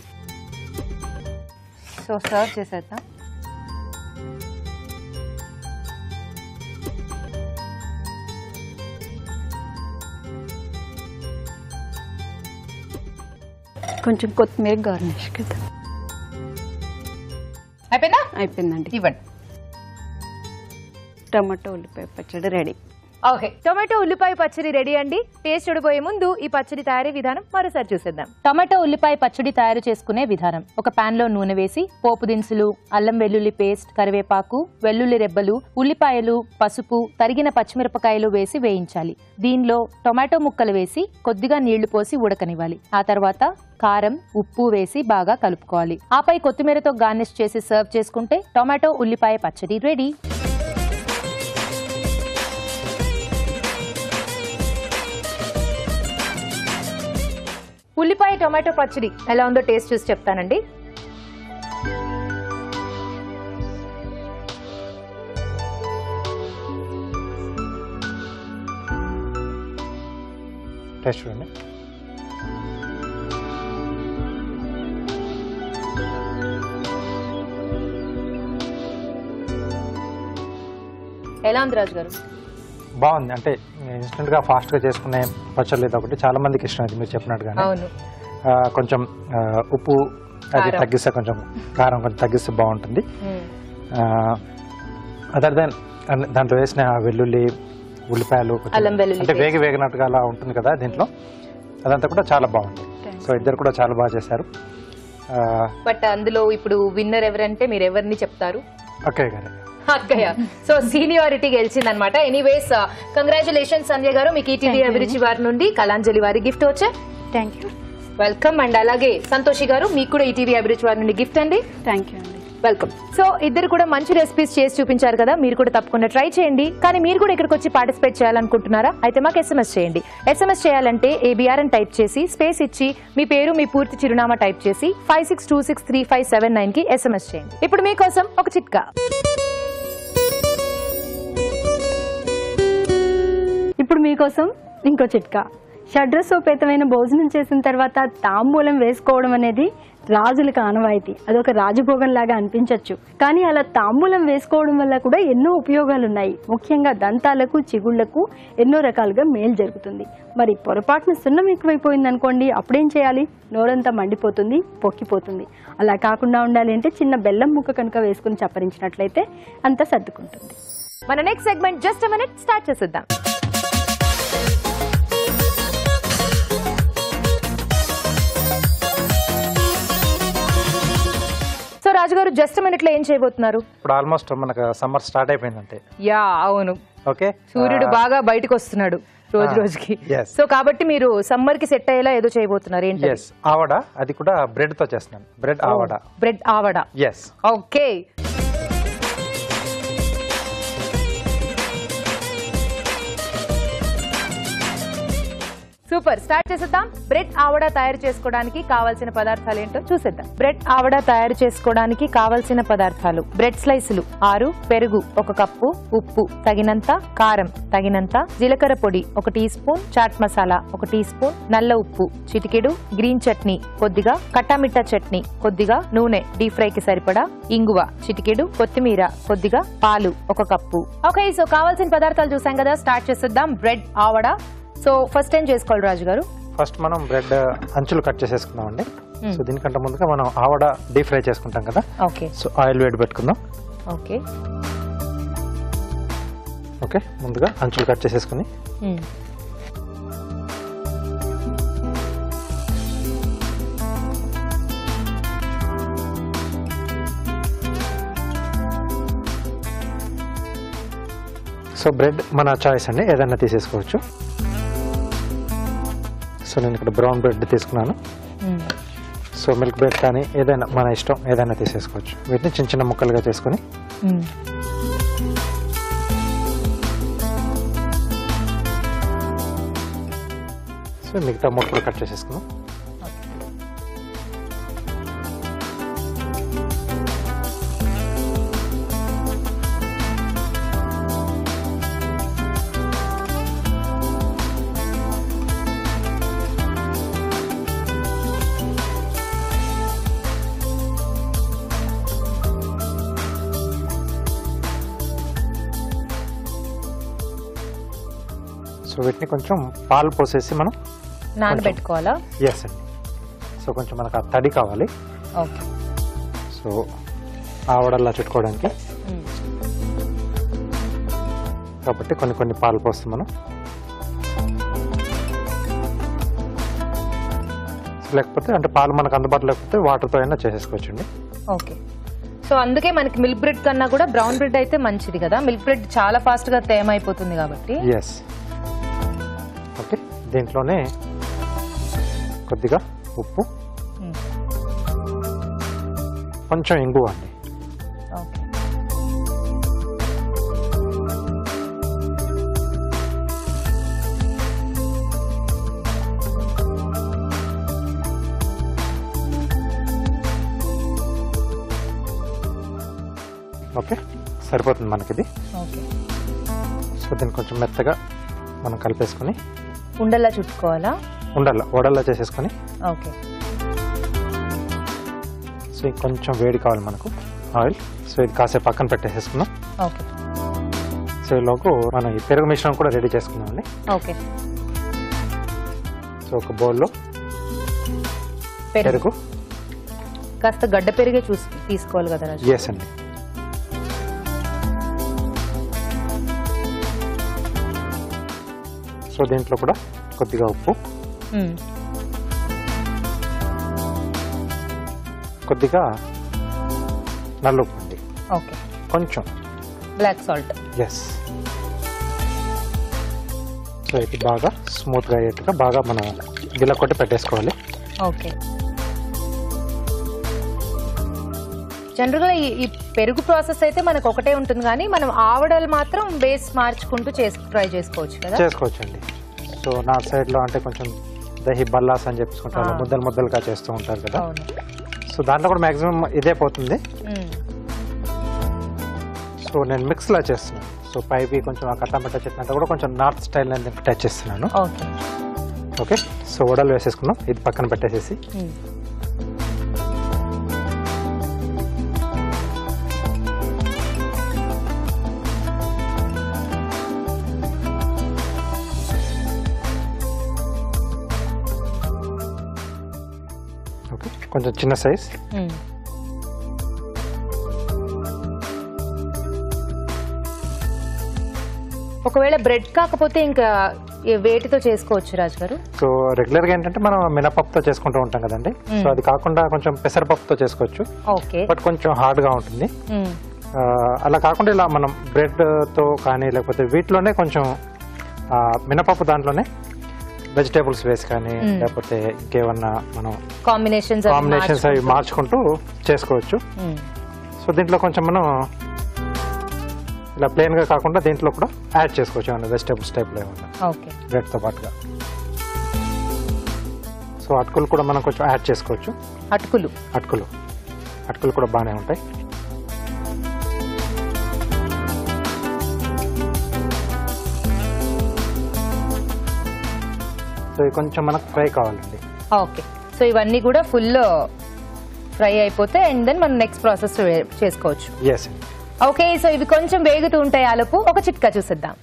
సో సర్వ్ చేసేద్దాం. కొంచెం కొత్తిమీర గార్నిష్ కదా. అయిపోయిందా? అయిపోయిందండి. ఇవ్వండి. టమాటో ఉల్లిపాయ పచ్చడి రెడీ. ఓకే, టొమాటో ఉల్లిపాయ పచ్చడి రెడీ అండి. టేస్ట్ చూడబోయే ముందు ఈ పచ్చడి తయారీ విధానం మరోసారి చూసేద్దాం. టొమాటో ఉల్లిపాయ పచ్చడి తయారు చేసుకునే విధానం. ఒక పాన్ లో నూనె వేసి పోపు దినుసులు, అల్లం వెల్లుల్లి పేస్ట్, కరివేపాకు, వెల్లుల్లి రెబ్బలు, ఉల్లిపాయలు, పసుపు, తరిగిన పచ్చిమిరపకాయలు వేసి వేయించాలి. దీనిలో టొమాటో ముక్కలు వేసి కొద్దిగా నీళ్లు పోసి ఉడకనివ్వాలి. ఆ తర్వాత కారం, ఉప్పు వేసి బాగా కలుపుకోవాలి. ఆపై కొత్తిమీరతో గార్నిష్ చేసి సర్వ్ చేసుకుంటే టొమాటో ఉల్లిపాయ పచ్చడి రెడీ. ఉల్లిపాయ టొమాటో పచ్చడి ఎలా ఉందో టేస్ట్ చూసి చెప్తానండి. టేస్ట్ చూడండి. ఎలా ఉంది రాజు గారు? బాగుంది. అంటే ఇన్స్టెంట్ గా ఫాస్ట్ గా చేసుకునే పచ్చళ్ళు ఇది ఒకటి చాలా మందికి ఇష్టం. అది మీరు చెప్పినట్టుగానే అవును. కొంచెం ఉప్పు అది తగ్గిస్తే, కొంచెం కారం కొంచెం తగ్గిస్తే బాగుంటుంది. అదర్ దెన్ దాంట్లో వేసిన వెల్లుల్లి, ఉల్లిపాయలు అంటే వేగి వేగినట్టుగా అలా ఉంటుంది కదా దీంట్లో, అదంతా కూడా చాలా బాగుంది. సో ఇద్దరు కూడా చాలా బాగా చేశారు. బట్ అందులో ఇప్పుడు విన్నర్ ఎవరంటే మీరు ఎవరిని చెప్తారు? అక్కయ్య గారు. అక్కయ్య. సో సీనియారిటీ గెలిచింది అనమాట. ఎనీవేస్ కంగ్రాచులేషన్ సంధ్య గారు. మీకు ఈటీవీ అభిరుచి వారి నుండి కళాంజలి వారి గిఫ్ట్ వచ్చే. Thank you. వెల్కమ్. అండ్ అలాగే సంతోషి గారు, మీకు కూడా ఈటీవీ అభిరుచి వారి నుండి గిఫ్ట్ అండి. థ్యాంక్ యూ అండి. వెల్కమ్. సో ఇద్దరు కూడా మంచి రెసిపీస్ చేసి చూపించారు కదా, మీరు కూడా తప్పకుండా ట్రై చేయండి. కానీ మీరు కూడా ఇక్కడికి వచ్చి పార్టిసిపేట్ చేయాలనుకుంటున్నారా? అయితే మాకు ఎస్ఎంఎస్ చేయండి. ఎస్ఎంఎస్ చేయాలంటే ఏబిఆర్ అని టైప్ చేసి స్పేస్ ఇచ్చి మీ పేరు, మీ పూర్తి చిరునామా టైప్ చేసి five six two six three five seven nine కి ఎస్ఎంఎస్ చేయండి. ఇప్పుడు మీకోసం ఒక చిట్కా. ఇప్పుడు మీకోసం ఇంకో చిట్కా. షడ్రసోపేతమైన భోజనం చేసిన తర్వాత తాంబూలం వేసుకోవడం అనేది రాజులకు ఆనవాయితీ. అదొక రాజభోగం లాగా అనిపించవచ్చు, కానీ అలా తాంబూలం వేసుకోవడం వల్ల కూడా ఎన్నో ఉపయోగాలు ఉన్నాయి. ముఖ్యంగా దంతాలకు, చిగుళ్లకు ఎన్నో రకాలుగా మేలు జరుగుతుంది. మరి పొరపాటున సున్నం ఎక్కువైపోయింది అనుకోండి, అప్పుడేం చేయాలి? నోరంతా మండిపోతుంది, పొక్కిపోతుంది. అలా కాకుండా ఉండాలి అంటే చిన్న బెల్లం ముక్క కనుక వేసుకుని చప్పరించినట్లయితే అంతా సర్దుకుంటుంది. మన next segment just minute start చేసేద్దాం. సో రాజుగారు, జస్ట్ మినిట్ లో ఏం చేయబోతున్నారు? ఇప్పుడు ఆల్మోస్ట్ మనకు సమ్మర్ స్టార్ట్ అయిపోయిందంటే. యా అవును. ఓకే, సూర్యుడు బాగా బయటకు వస్తున్నాడు రోజు రోజుకి. సో కాబట్టి మీరు సమ్మర్ కి సెట్ అయ్యేలా ఏదో చేయబోతున్నారు. ఏంటి? ఆవడ. అది కూడా బ్రెడ్ తో చేస్తున్నాను. బ్రెడ్ ఆవడ. బ్రెడ్ ఆవడ. ఎస్. ఓకే. సూపర్. స్టార్ట్ చేసేద్దాం. బ్రెడ్ ఆవడ తయారు చేసుకోవడానికి కావాల్సిన పదార్థాలు ఏంటో చూసేద్దాం. బ్రెడ్ ఆవడ తయారు చేసుకోవడానికి కావాల్సిన పదార్థాలు: బ్రెడ్ స్లైసులు ఆరు, పెరుగు ఒక కప్పు, ఉప్పు తగినంత, కారం తగినంత, జీలకర్ర పొడి ఒక టీ స్పూన్, చాట్ మసాలా ఒక టీ స్పూన్, నల్ల ఉప్పు చిటికెడు, గ్రీన్ చట్నీ కొద్దిగా, కట్టామిట్టా చట్నీ కొద్దిగా, నూనె డీప్ ఫ్రై కి సరిపడా, ఇంగువ చిటికెడు, కొత్తిమీర కొద్దిగా, పాలు ఒక కప్పు. ఓకే, సో కావాల్సిన పదార్థాలు చూసాం కదా. స్టార్ట్ చేసేద్దాం బ్రెడ్ ఆవడ. సో ఫస్ట్ ఏం చేసుకోవాలి రాజు గారు? ఫస్ట్ మనం బ్రెడ్ అంచులు కట్ చేసేసుకుందాం అండి. సో దీనికంటే ముందుగా మనం ఆవడ డీప్ ఫ్రై చేసుకుంటాం కదా. ఓకే. సో ఆయిల్ వేడి పెట్టుకుందాం. ఓకే. ఓకే, ముందుగా అంచులు కట్ చేసేసుకుని సో బ్రెడ్ మన చాయిస్ అండి, ఏదైనా తీసేసుకోవచ్చు. సో నేను ఇక్కడ బ్రౌన్ బ్రెడ్ తీసుకున్నాను. సో మిల్క్ బ్రెడ్ కానీ ఏదైనా మన ఇష్టం, ఏదైనా తీసేసుకోవచ్చు. వీటిని చిన్న చిన్న ముక్కలుగా చేసుకుని సో మిగతా ముక్కలు కట్ చేసేసుకున్నాం. సో వీటిని కొంచెం పాలు పోసేసి మనం నానబెట్టుకోవాలా? ఎస్ అండి. సో కొంచెం మనకు ఆ తడి కావాలి. ఓకే. సో ఆవడల్లా చుట్టుకోవడానికి కాబట్టి కొన్ని కొన్ని పాలు పోస్తాం మనం. లేకపోతే అంటే పాలు మనకు అందుబాటులో లేకపోతే వాటర్తో అయినా చేసేసుకోవచ్చండి. ఓకే. సో అందుకే మనకి మిల్క్ బ్రెడ్ కన్నా కూడా బ్రౌన్ బ్రెడ్ అయితే మంచిది కదా. మిల్క్ బ్రెడ్ చాలా ఫాస్ట్ గా తేమ అయిపోతుంది కాబట్టి. ఎస్. ఓకే, దీంట్లోనే కొద్దిగా ఉప్పు, కొంచెం ఇంగువ అండి. ఓకే. ఓకే, సరిపోతుంది మనకిది. ఓకే. సో దీన్ని కొంచెం మెత్తగా మనం కలిపేసుకుని ఉండల్లా చుట్టుకోవాలా? ఉండల్లా వడల్లా చేసేసుకొని. ఓకే. సో కొంచెం వేడి కావాలి మనకు ఆయిల్. సో ఇది కాసేపు పక్కన పెట్టేసేసుకున్నాం. ఓకే. సో ఈలోపు మనం ఈ పెరుగు మిశ్రమం కూడా రెడీ చేసుకున్నాం అండి. ఓకే. సో ఒక బౌల్లో పెరుగు, కాస్త గడ్డ పెరిగే చూసి తీసుకోవాలి కదా రాజు? ఎస్ అండి. సో దీంట్లో కూడా కొద్దిగా ఉప్పు, కొద్దిగా నల్ల ఉప్పు అండి. ఓకే. కొంచెం బ్లాక్ సాల్ట్. ఎస్. సో ఇది బాగా స్మూత్గా అయ్యేట్టుగా బాగా మనం గిల్ల కొట్టి పెట్టేసుకోవాలి. ఓకే. జనరల్గా ఈ ఈ పెరుగు ప్రాసెస్ అయితే మనకు ఒకటే ఉంటుంది, కానీ మనం ఆవడలు మాత్రం బేస్ మార్చుకుంటూ చేసి ట్రై చేసుకోవచ్చు కదా? చేసుకోవచ్చు అండి. సో నా సైడ్లో అంటే కొంచెం దహి బల్లాస్ అని చెప్పుకుంటారు, ముద్దలు ముద్దలుగా చేస్తూ ఉంటారు కదా. సో దాంట్లో కూడా మాక్సిమం ఇదే పోతుంది. సో నేను మిక్స్లా చేస్తున్నాను. సో పైకి కొంచెం ఆ కట్టామట్ట చెట్టు కూడా కొంచెం నార్త్ స్టైల్ నేను టచ్ చేస్తున్నాను. ఓకే. ఓకే. సో వడలు వేసేసుకున్నాం, ఇది పక్కన పెట్టేసేసి ఓకే కొంచెం చిన్న సైజ్. ఒకవేళ బ్రెడ్ కాకపోతే ఇంకా వేటితో చేసుకోవచ్చు రాజు గారు? సో రెగ్యులర్ గా ఏంటంటే మనం మినపప్పుతో చేసుకుంటూ ఉంటాం కదండి. సో అది కాకుండా కొంచెం పెసరపప్పుతో చేసుకోవచ్చు. ఓకే. బట్ కొంచెం హార్డ్ గా ఉంటుంది. అలా కాకుండా ఇలా మనం బ్రెడ్ తో కానీ లేకపోతే వీటిలోనే కొంచెం మినపప్పు దాంట్లోనే వెజిటేబుల్స్ వేసి కానీ లేకపోతే ఇంకేమన్నా మనం కాంబినేషన్స్ కాంబినేషన్స్ అవి మార్చుకుంటూ చేసుకోవచ్చు. సో దీంట్లో కొంచెం మనం ఇలా ప్లెయిన్ గా కాకుండా దీంట్లో కూడా యాడ్ చేసుకోవచ్చు ఏమన్నా వెజిటేబుల్స్ టైప్ లో ఏమన్నా ఓకే బ్రెడ్ తో పాటుగా. సో అటుకులు కూడా మనం కొంచెం యాడ్ చేసుకోవచ్చు. అటుకులు అటుకులు అటుకులు కూడా బాగానే ఉంటాయి. సో ఇవి కొంచెం మనకు ఫ్రై కావాలండి. ఓకే, సో ఇవన్నీ కూడా ఫుల్ ఫ్రై అయిపోతే అండ్ దెన్ మనం నెక్స్ట్ ప్రాసెస్ చేసుకోవచ్చు. ఎస్. ఓకే, సో ఇవి కొంచెం వేగుతూ ఉంటాయి. ఆలోపు ఒక చిట్కా చూసిద్దాం.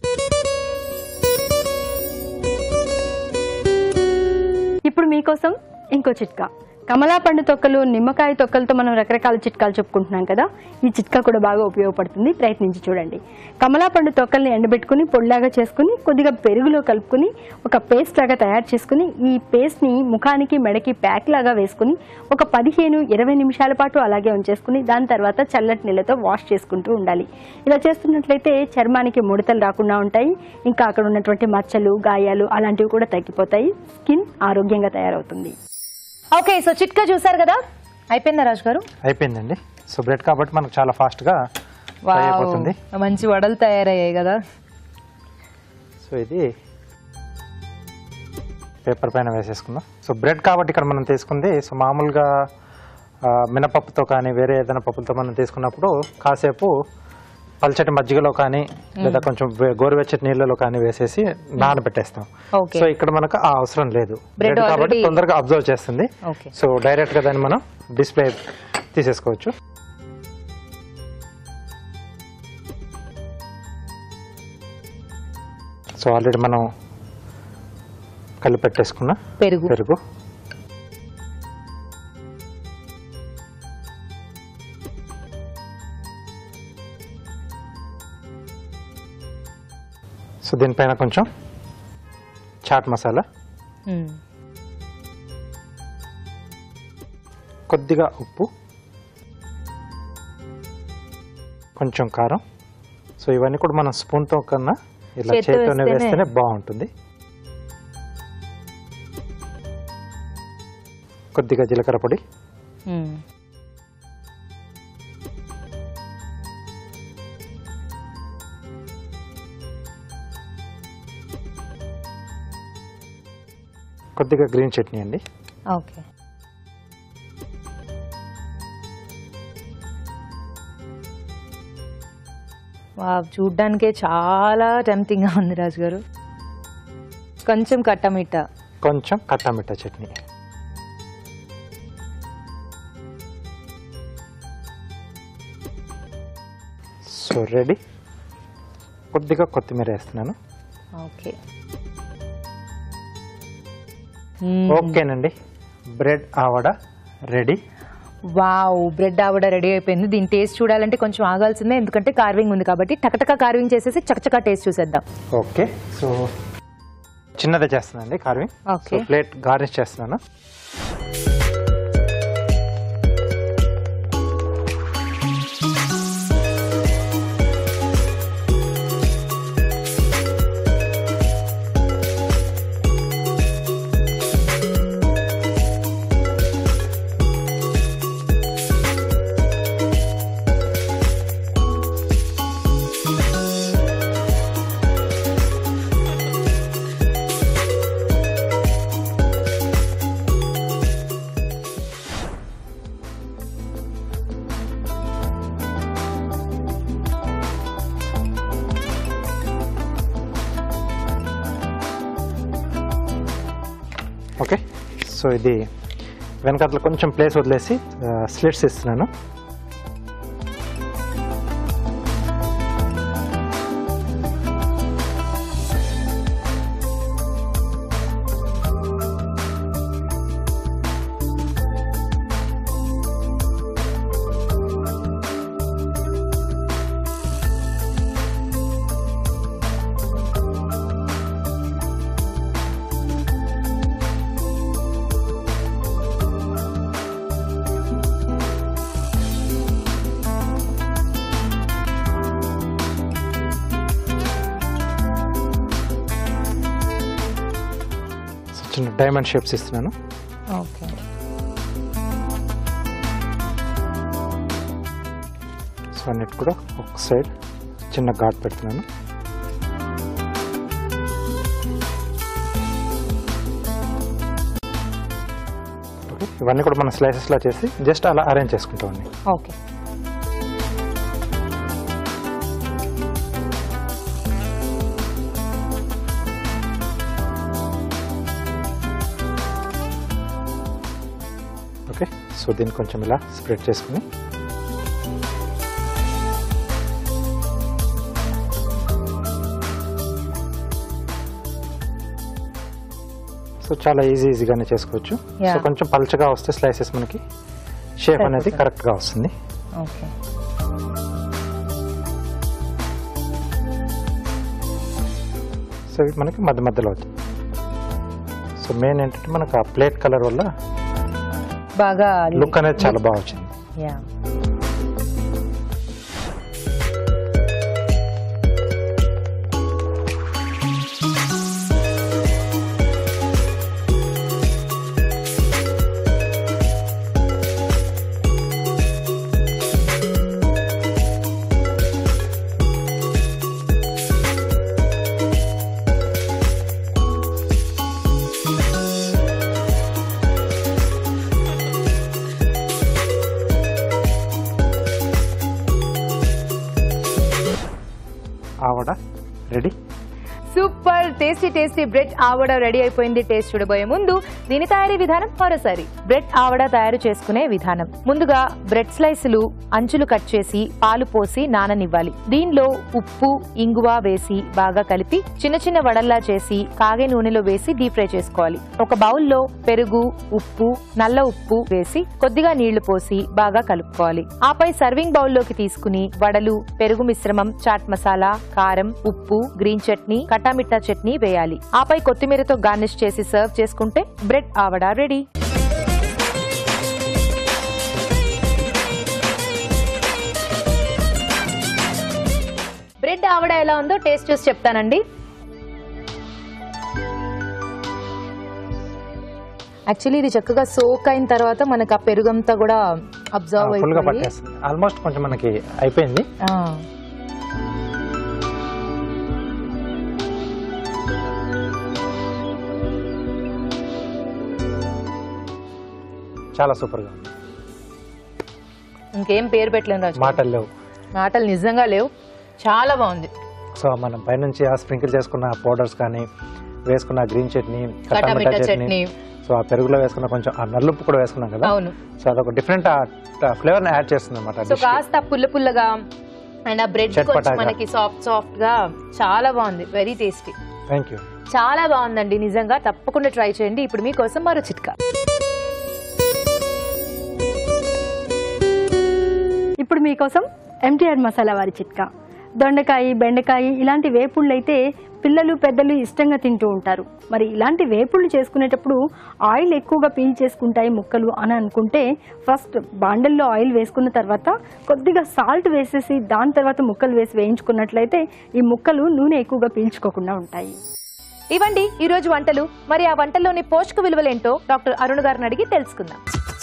ఇప్పుడు మీకోసం ఇంకో చిట్కా. కమలా పండు తొక్కలు, నిమ్మకాయ తొక్కలతో మనం రకరకాల చిట్కాలు చెప్పుకుంటున్నాం కదా, ఈ చిట్కా కూడా బాగా ఉపయోగపడుతుంది. ప్రయత్నించి చూడండి. కమలా పండు తొక్కల్ని ఎండబెట్టుకుని పొడిలాగా చేసుకుని కొద్దిగా పెరుగులో కలుపుకుని ఒక పేస్ట్ లాగా తయారు చేసుకుని ఈ పేస్ట్ని ముఖానికి మెడకి ప్యాక్ లాగా వేసుకుని ఒక పదిహేను ఇరవై నిమిషాల పాటు అలాగే ఉంచేసుకుని దాని తర్వాత చల్లటి నీళ్ళతో వాష్ చేసుకుంటూ ఉండాలి. ఇలా చేస్తున్నట్లయితే చర్మానికి ముడతలు రాకుండా ఉంటాయి. ఇంకా అక్కడ ఉన్నటువంటి మచ్చలు, గాయాలు అలాంటివి కూడా తగ్గిపోతాయి. స్కిన్ ఆరోగ్యంగా తయారవుతుంది. ఓకే, సో చిట్కా చూసారు కదా, అయిపోయిందా రాజు గారు? అయిపోయిందండి. సో బ్రెడ్ కాబట్టి మనకు చాలా ఫాస్ట్గా ఫ్రై అయిపోతుంది. మంచి వడలు తయారయ్యాయి కదా. సో ఇది పేపర్ పైన వేసేసుకుందాం. సో బ్రెడ్ కాబట్టి ఇక్కడ మనం తీసుకుంది సో మామూలుగా మినపప్పుతో కానీ వేరే ఏదైనా పప్పులతో మనం తీసుకున్నప్పుడు కాసేపు పల్చటి మజ్జిగలో కానీ లేదా కొంచెం గోరువెచ్చటి నీళ్ళలో కానీ వేసేసి నానబెట్టేస్తాం. సో ఇక్కడ మనకు ఆ అవసరం లేదు. బ్రెడ్ కాబట్టి తొందరగా అబ్జర్వ్ చేస్తుంది. సో డైరెక్ట్ గా దాన్ని మనం డిస్ప్లే తీసేసుకోవచ్చు. సో ఆల్రెడీ మనం కలిపి పెట్టేసుకున్న పెరుగు పెరుగు సో దీనిపైన కొంచెం చాట్ మసాలా, కొద్దిగా ఉప్పు, కొంచెం కారం. సో ఇవన్నీ కూడా మనం స్పూన్తో కన్నా ఇలా చేతితోనే వేస్తేనే బాగుంటుంది. కొద్దిగా జీలకర్ర పొడి, కొద్దిగా గ్రీన్ చట్నీ అండి. ఓకే, చూడ్డానికే చాలా టెంప్టింగ్ గా ఉంది రాజు గారు. కొంచెం కట్టమిట్ట కొంచెం కట్టమిట్ట చట్నీ. So ready. కొద్దిగా కొత్తిమీర వేస్తున్నాను. ఓకే, ఓకేనండి, బ్రెడ్ ఆవడ రెడీ. వావ్, బ్రెడ్ ఆవడ రెడీ అయిపోయింది. దీని టేస్ట్ చూడాలంటే కొంచెం ఆగాల్సిందే, ఎందుకంటే కార్వింగ్ ఉంది కాబట్టి. టకటక కార్వింగ్ చేసేసి చకచకా టేస్ట్ చూసేద్దాం. ఓకే, సో చిన్నదే చేస్తున్నానండి కార్వింగ్. ఓకే, ప్లేట్ గార్నిష్ చేస్తున్నాను. ఓకే, సో ఇది వెనకాతలో కొంచెం ప్లేస్ వదిలేసి స్లిట్స్ ఇస్తున్నాను. చిన్న డైమండ్ షేప్స్ ఇస్తున్నాను. ఓకే, సో అన్నిటి కూడా ఒక సైడ్ చిన్న ఘాట్ పెడుతున్నాను. ఇవన్నీ కూడా మనం స్లైసెస్ లా చేసి జస్ట్ అలా అరేంజ్ చేసుకుంటామండి. ఓకే. ఓకే, సో దీన్ని కొంచెం ఇలా స్ప్రెడ్ చేసుకుని సో చాలా ఈజీ ఈజీగానే చేసుకోవచ్చు. సో కొంచెం పల్చగా వస్తే స్లైసెస్ మనకి షేప్ అనేది కరెక్ట్ గా వస్తుంది. ఓకే. సో ఇవి మనకి మధ్య మధ్యలో అవుతుంది. సో మెయిన్ ఏంటంటే మనకు ఆ ప్లేట్ కలర్ వల్ల బాగా లుక్ అనేది చాలా బాగా వచ్చింది. యా. ఆవడ ready. Super tasty tasty bread ఆవడ రెడీ అయిపోయింది. టేస్ట్ చూడబోయే ముందు దీని తయారీ విధానం మరోసారి. బ్రెడ్ ఆవడ తయారు చేసుకునే విధానం. ముందుగా బ్రెడ్ స్లైసులు అంచులు కట్ చేసి పాలు పోసి నాననివ్వాలి. దీనిలో ఉప్పు ఇంగువ వేసి బాగా కలిపి చిన్న చిన్న వడల్లా చేసి కాగే నూనెలో వేసి డీప్ ఫ్రై చేసుకోవాలి. ఒక బౌల్లో పెరుగు, ఉప్పు, నల్ల ఉప్పు వేసి కొద్దిగా నీళ్లు పోసి బాగా కలుపుకోవాలి. ఆపై సర్వింగ్ బౌల్లోకి తీసుకుని వడలు, పెరుగు మిశ్రమం, చాట్ మసాలా, కారం, ఉప్పు, గ్రీన్ చట్నీ, కటామిట్టా చట్నీ వేయాలి. ఆపై కొత్తిమీరతో గార్నిష్ చేసి సర్వ్ చేసుకుంటే బ్రెడ్ ఆవడ రెడీ. బ్రెడ్ ఆవడ ఎలా ఉందో టేస్ట్ చూసి చెప్తానండి. యాక్చువల్లీ ఇది చక్కగా సోక్ అయిన తర్వాత మనకు ఆ పెరుగంతా కూడా అబ్జర్వ్ ఫుల్ గా అయిపోయి పట్టేస్తుంది. ఆల్మోస్ట్ కొంచెం మనకి అయిపోయింది. చాలా సూపర్ గా ఉంది. ఇంకేం పేరు పెట్టలేను రాజు. మాటలు లేవు. మాటలు నిజంగా లేవు. చాలా బాగుంది. సో మనం పైనుంచి ఆ స్ప్రింకిల్ చేసుకున్న పౌడర్స్ కానీ వేసుకున్న గ్రీన్ చట్నీ, కటామిట్టా కటామిట్టా చట్నీ, చట్నీ, సో ఆ పెరుగులో వేసుకున్న కొంచెం ఆ నల్లుప్పు కూడా వేసుకున్నాం కదా. అవును. సో అదొక డిఫరెంట్ ఫ్లేవర్ యాడ్ చేస్తుంది అనమాట. సో కాస్త పుల్ల పుల్లగా అండ్ ఆ బ్రెడ్ కొంచెం చట్పటాగా. మనకి సాఫ్ట్ సాఫ్ట్ గా చాలా బాగుంది. Very tasty. Thank you. చాలా బాగుందండి నిజంగా. తప్పకుండా ట్రై చేయండి. ఇప్పుడు మీకోసం మరో చిట్కా. ఇప్పుడు మీకోసం ఎంటీఆర్ మసాలా వారి చిట్కా. దొండకాయ, బెండకాయ ఇలాంటి వేపుళ్ళు అయితే పిల్లలు పెద్దలు ఇష్టంగా తింటూ ఉంటారు. మరి ఇలాంటి వేపుళ్ళు చేసుకునేటప్పుడు ఆయిల్ ఎక్కువగా పీల్ చేసుకుంటాయి ముక్కలు అని అనుకుంటే ఫస్ట్ బాండల్లో ఆయిల్ వేసుకున్న తర్వాత కొద్దిగా సాల్ట్ వేసేసి దాని తర్వాత ముక్కలు వేసి వేయించుకున్నట్లయితే ఈ ముక్కలు నూనె ఎక్కువగా పీల్చుకోకుండా ఉంటాయి. ఇవండి ఈ రోజు వంటలు. మరి ఆ వంటల్లోని పోషక విలువలేంటో డాక్టర్ అరుణ్ గారిని అడిగి తెలుసుకుందాం.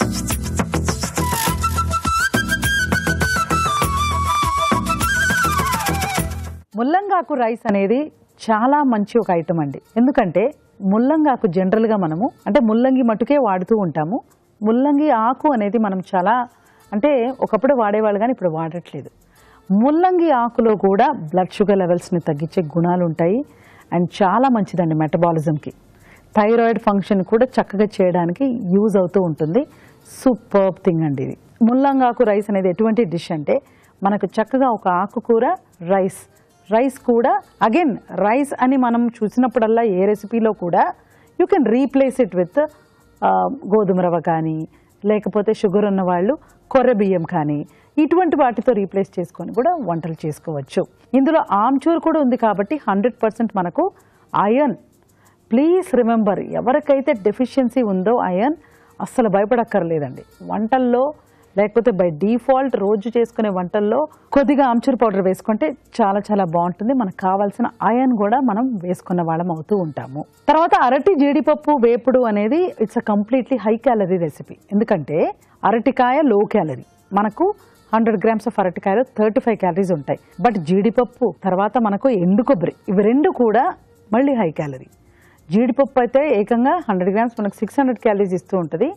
ముల్లంగాకు రైస్ అనేది చాలా మంచి ఒక ఐటమ్ అండి. ఎందుకంటే ముల్లంగాకు జనరల్గా మనము అంటే ముల్లంగి మటుకే వాడుతూ ఉంటాము. ముల్లంగి ఆకు అనేది మనం చాలా అంటే ఒకప్పుడు వాడేవాళ్ళు కానీ ఇప్పుడు వాడట్లేదు. ముల్లంగి ఆకులో కూడా బ్లడ్ షుగర్ లెవెల్స్ని తగ్గించే గుణాలు ఉంటాయి అండ్ చాలా మంచిదండి మెటబాలిజంకి. థైరాయిడ్ ఫంక్షన్ కూడా చక్కగా చేయడానికి యూజ్ అవుతూ ఉంటుంది. సూపర్ థింగ్ అండి ఇది. ముల్లంగాకు రైస్ అనేది ఎటువంటి డిష్ అంటే మనకు చక్కగా ఒక ఆకుకూర, రైస్ రైస్ కూడా అగైన్ రైస్ అని మనం చూసినప్పుడల్లా ఏ రెసిపీలో కూడా you can replace it with గోధుమ రవ్వ కానీ లేకపోతే షుగర్ ఉన్న వాళ్ళు కొర్ర బియ్యం కానీ ఇటువంటి వాటితో రీప్లేస్ చేసుకొని కూడా వంటలు చేసుకోవచ్చు. ఇందులో ఆమ్చూర్ కూడా ఉంది కాబట్టి హండ్రెడ్ పర్సెంట్ మనకు ఐరన్. ప్లీజ్ రిమెంబర్, ఎవరికైతే డెఫిషియన్సీ ఉందో ఐరన్ అస్సలు భయపడక్కర్లేదండి. వంటల్లో లేకపోతే బై డిఫాల్ట్ రోజు చేసుకునే వంటల్లో కొద్దిగా ఆమ్చూర్ పౌడర్ వేసుకుంటే చాలా చాలా బాగుంటుంది. మనకు కావాల్సిన ఐరన్ కూడా మనం వేసుకున్న వాళ్ళం అవుతూ ఉంటాము. తర్వాత అరటి జీడిపప్పు వేపుడు అనేది it's a completely high calorie recipe. ఎందుకంటే అరటికాయ లో క్యాలరీ, మనకు హండ్రెడ్ గ్రామ్స్ ఆఫ్ అరటికాయలో థర్టీ ఫైవ్ క్యాలరీస్ ఉంటాయి. బట్ జీడిపప్పు తర్వాత మనకు ఎండు కొబ్బరి ఇవి రెండు కూడా మళ్ళీ హై క్యాలరీ. జీడిపప్పు అయితే ఏకంగా హండ్రెడ్ గ్రామ్స్ మనకు సిక్స్ హండ్రెడ్ క్యాలరీస్ ఇస్తూ ఉంటుంది.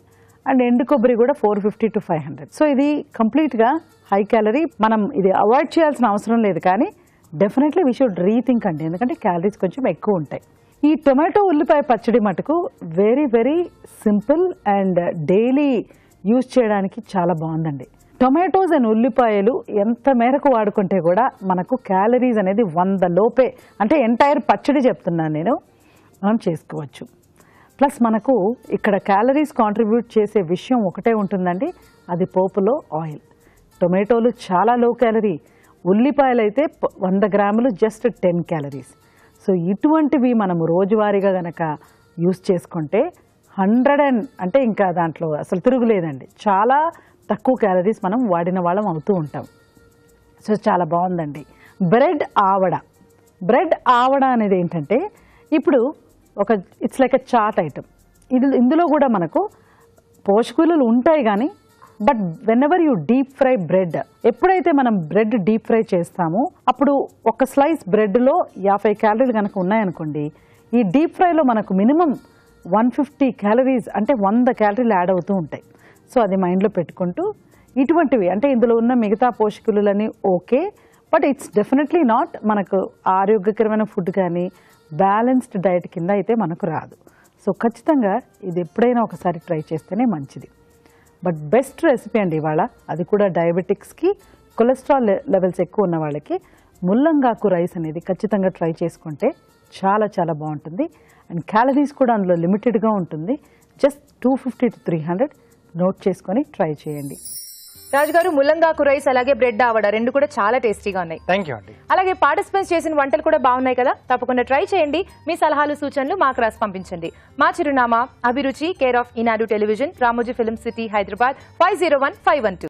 అండ్ ఎండు కొబ్బరి కూడా four fifty to five hundred so ఇది కంప్లీట్గా హై క్యాలరీ. మనం ఇది అవాయిడ్ చేయాల్సిన అవసరం లేదు, కానీ డెఫినెట్లీ వీ షుడ్ రీథింక్ అండి, ఎందుకంటే క్యాలరీస్ కొంచెం ఎక్కువ ఉంటాయి. ఈ టొమాటో ఉల్లిపాయ పచ్చడి మటుకు very very simple and daily use చేయడానికి చాలా బాగుందండి. టొమాటోస్ అండ్ ఉల్లిపాయలు ఎంత మేరకు వాడుకుంటే కూడా మనకు క్యాలరీస్ అనేది వంద లోపే, అంటే ఎంటైర్ పచ్చడి చెప్తున్నాను నేను, మనం చేసుకోవచ్చు. ప్లస్ మనకు ఇక్కడ క్యాలరీస్ కాంట్రిబ్యూట్ చేసే విషయం ఒకటే ఉంటుందండి, అది పోపులో ఆయిల్. టొమాటోలు చాలా లో క్యాలరీ, ఉల్లిపాయలు అయితే వంద గ్రాములు జస్ట్ టెన్ క్యాలరీస్. సో ఇటువంటివి మనము రోజువారీగా గనక యూస్ చేసుకుంటే హండ్రెడ్ అండ్ అంటే ఇంకా దాంట్లో అసలు తిరుగులేదండి, చాలా తక్కువ క్యాలరీస్ మనం వాడిన వాళ్ళం అవుతూ ఉంటాం. సో చాలా బాగుందండి. బ్రెడ్ ఆవడ. బ్రెడ్ ఆవడ అనేది ఏంటంటే ఇప్పుడు ఒక it's like a chaat item. ఇది ఇందులో కూడా మనకు పోషకాలు ఉంటాయి, కానీ but whenever you deep fry bread, ఎప్పుడైతే మనం బ్రెడ్ డీప్ ఫ్రై చేస్తామో అప్పుడు ఒక స్లైస్ బ్రెడ్లో యాభై క్యాలరీలు కనుక ఉన్నాయనుకోండి, ఈ డీప్ ఫ్రైలో మనకు మినిమం వన్ ఫిఫ్టీ క్యాలరీస్ అంటే వంద క్యాలరీలు యాడ్ అవుతూ ఉంటాయి. సో అది మైండ్లో పెట్టుకుంటూ ఇటువంటివి అంటే ఇందులో ఉన్న మిగతా పోషకాలని okay, but it's definitely not మనకు ఆరోగ్యకరమైన ఫుడ్ కానీ బ్యాలెన్స్డ్ డైట్ కింద అయితే మనకు రాదు. సో ఖచ్చితంగా ఇది ఎప్పుడైనా ఒకసారి ట్రై చేస్తేనే మంచిది. బట్ బెస్ట్ రెసిపీ అండి ఇవాళ, అది కూడా డయాబెటిక్స్కి, కొలెస్ట్రాల్ లెవెల్స్ ఎక్కువ ఉన్న వాళ్ళకి ముల్లంగాకు రైస్ అనేది ఖచ్చితంగా ట్రై చేసుకుంటే చాలా చాలా బాగుంటుంది. అండ్ క్యాలరీస్ కూడా అందులో లిమిటెడ్గా ఉంటుంది, just two fifty to three hundred note చేసుకొని ట్రై చేయండి. రాజుగారు, ముల్లంగాకు రైస్ అలాగే బ్రెడ్ ఆవడ రెండు కూడా చాలా టేస్టీగా ఉన్నాయి. థ్యాంక్ యూ అండి. అలాగే పార్టిసిపెంట్స్ చేసిన వంటలు కూడా బాగున్నాయి కదా, తప్పకుండా ట్రై చేయండి. మీ సలహాలు సూచనలు మాకు రాసి పంపించండి. మా చిరునామా అభిరుచి, care of Eenadu television, Ramoji film city, Hyderabad five zero one five one two.